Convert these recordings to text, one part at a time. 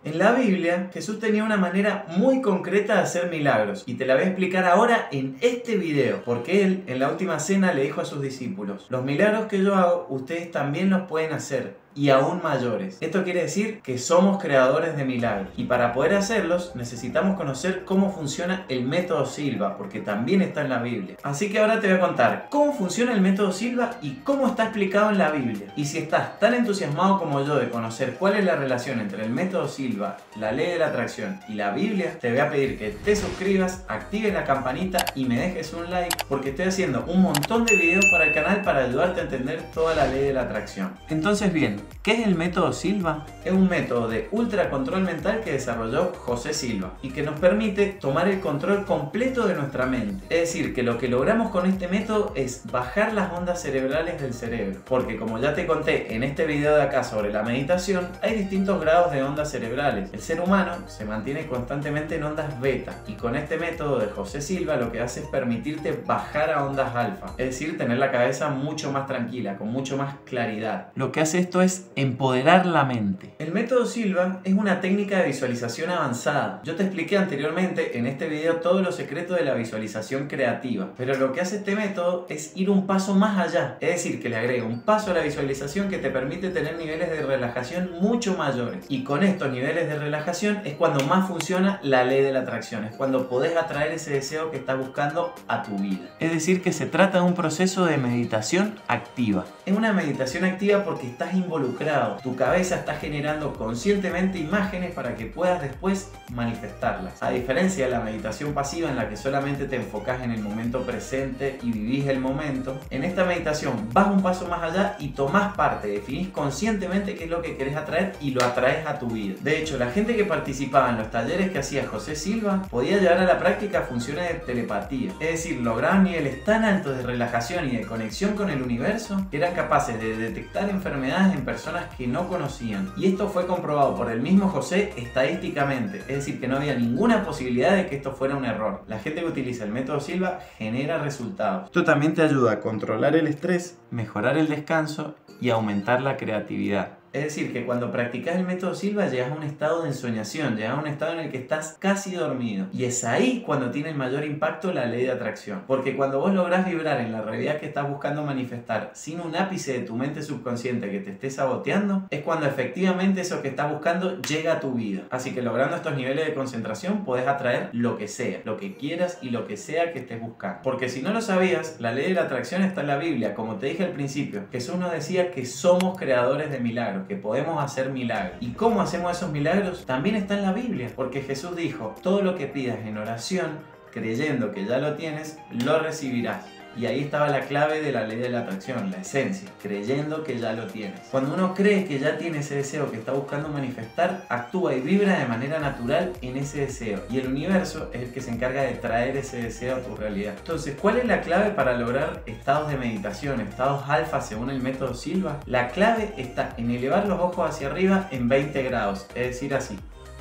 En la Biblia, Jesús tenía una manera muy concreta de hacer milagros y te la voy a explicar ahora en este video, porque él en la última cena le dijo a sus discípulos: los milagros que yo hago, ustedes también los pueden hacer, y aún mayores. Esto quiere decir que somos creadores de milagros, y para poder hacerlos necesitamos conocer cómo funciona el método Silva, porque también está en la Biblia. Así que ahora te voy a contar cómo funciona el método Silva y cómo está explicado en la Biblia. Y si estás tan entusiasmado como yo de conocer cuál es la relación entre el método Silva, la ley de la atracción y la Biblia, te voy a pedir que te suscribas, actives la campanita y me dejes un like, porque estoy haciendo un montón de videos para el canal para ayudarte a entender toda la ley de la atracción. Entonces bien, ¿qué es el método Silva? Es un método de ultra control mental que desarrolló José Silva y que nos permite tomar el control completo de nuestra mente. Es decir, que lo que logramos con este método es bajar las ondas cerebrales del cerebro, porque como ya te conté en este video de acá sobre la meditación, hay distintos grados de ondas cerebrales. El ser humano se mantiene constantemente en ondas beta, y con este método de José Silva lo que hace es permitirte bajar a ondas alfa, es decir, tener la cabeza mucho más tranquila, con mucho más claridad. Lo que hace esto es empoderar la mente. El método Silva es una técnica de visualización avanzada. Yo te expliqué anteriormente en este video todos los secretos de la visualización creativa, pero lo que hace este método es ir un paso más allá, es decir, que le agrega un paso a la visualización que te permite tener niveles de relajación mucho mayores, y con estos niveles de relajación es cuando más funciona la ley de la atracción, es cuando podés atraer ese deseo que estás buscando a tu vida. Es decir, que se trata de un proceso de meditación activa. Es una meditación activa porque estás involucrado. Tu cabeza está generando conscientemente imágenes para que puedas después manifestarlas. A diferencia de la meditación pasiva en la que solamente te enfocas en el momento presente y vivís el momento, en esta meditación vas un paso más allá y tomás parte, definís conscientemente qué es lo que querés atraer y lo atraes a tu vida. De hecho, la gente que participaba en los talleres que hacía José Silva podía llevar a la práctica funciones de telepatía, es decir, lograban niveles tan altos de relajación y de conexión con el universo que eran capaces de detectar enfermedades en personas que no conocían. Y esto fue comprobado por el mismo José estadísticamente, es decir, que no había ninguna posibilidad de que esto fuera un error. La gente que utiliza el método Silva genera resultados. Esto también te ayuda a controlar el estrés, mejorar el descanso y aumentar la creatividad. Es decir, que cuando practicas el método Silva llegas a un estado de ensoñación, llegas a un estado en el que estás casi dormido. Y es ahí cuando tiene el mayor impacto la ley de atracción. Porque cuando vos lográs vibrar en la realidad que estás buscando manifestar sin un ápice de tu mente subconsciente que te esté saboteando, es cuando efectivamente eso que estás buscando llega a tu vida. Así que logrando estos niveles de concentración podés atraer lo que sea, lo que quieras y lo que sea que estés buscando. Porque si no lo sabías, la ley de la atracción está en la Biblia. Como te dije al principio, Jesús nos decía que somos creadores de milagros, que podemos hacer milagros. ¿Y cómo hacemos esos milagros? También está en la Biblia, porque Jesús dijo: todo lo que pidas en oración, creyendo que ya lo tienes, lo recibirás. Y ahí estaba la clave de la ley de la atracción, la esencia, creyendo que ya lo tienes. Cuando uno cree que ya tiene ese deseo que está buscando manifestar, actúa y vibra de manera natural en ese deseo. Y el universo es el que se encarga de traer ese deseo a tu realidad. Entonces, ¿cuál es la clave para lograr estados de meditación, estados alfa según el método Silva? La clave está en elevar los ojos hacia arriba en 20 grados, es decir, así.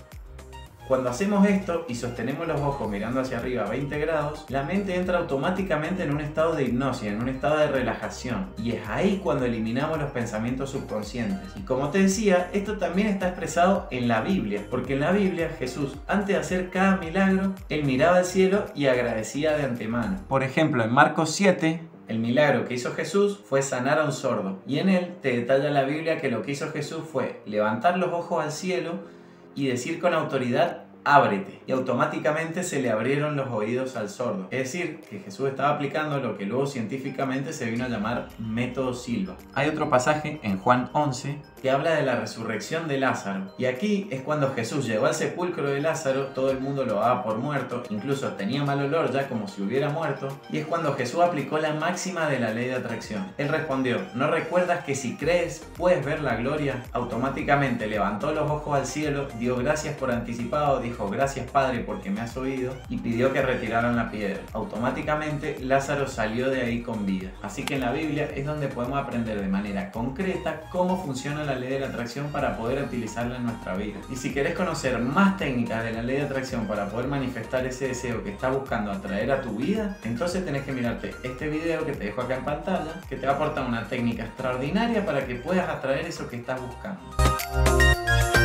Cuando hacemos esto y sostenemos los ojos mirando hacia arriba a 20 grados, la mente entra automáticamente en un estado de hipnosis, en un estado de relajación. Y es ahí cuando eliminamos los pensamientos subconscientes. Y como te decía, esto también está expresado en la Biblia. Porque en la Biblia, Jesús, antes de hacer cada milagro, él miraba al cielo y agradecía de antemano. Por ejemplo, en Marcos 7... el milagro que hizo Jesús fue sanar a un sordo. Y en él te detalla la Biblia que lo que hizo Jesús fue levantar los ojos al cielo y decir con autoridad: ábrete. Y automáticamente se le abrieron los oídos al sordo. Es decir, que Jesús estaba aplicando lo que luego científicamente se vino a llamar método Silva. Hay otro pasaje en Juan 11 que habla de la resurrección de Lázaro. Y aquí es cuando Jesús llegó al sepulcro de Lázaro, todo el mundo lo daba por muerto, incluso tenía mal olor ya como si hubiera muerto, y es cuando Jesús aplicó la máxima de la ley de atracción. Él respondió: ¿no recuerdas que si crees puedes ver la gloria? Automáticamente levantó los ojos al cielo, dio gracias por anticipado, dijo: gracias Padre porque me has oído, y pidió que retiraran la piedra. Automáticamente Lázaro salió de ahí con vida. Así que en la Biblia es donde podemos aprender de manera concreta cómo funciona la ley de la atracción para poder utilizarla en nuestra vida. Y si querés conocer más técnicas de la ley de atracción para poder manifestar ese deseo que estás buscando atraer a tu vida, entonces tenés que mirarte este video que te dejo acá en pantalla, que te va a aportar una técnica extraordinaria para que puedas atraer eso que estás buscando.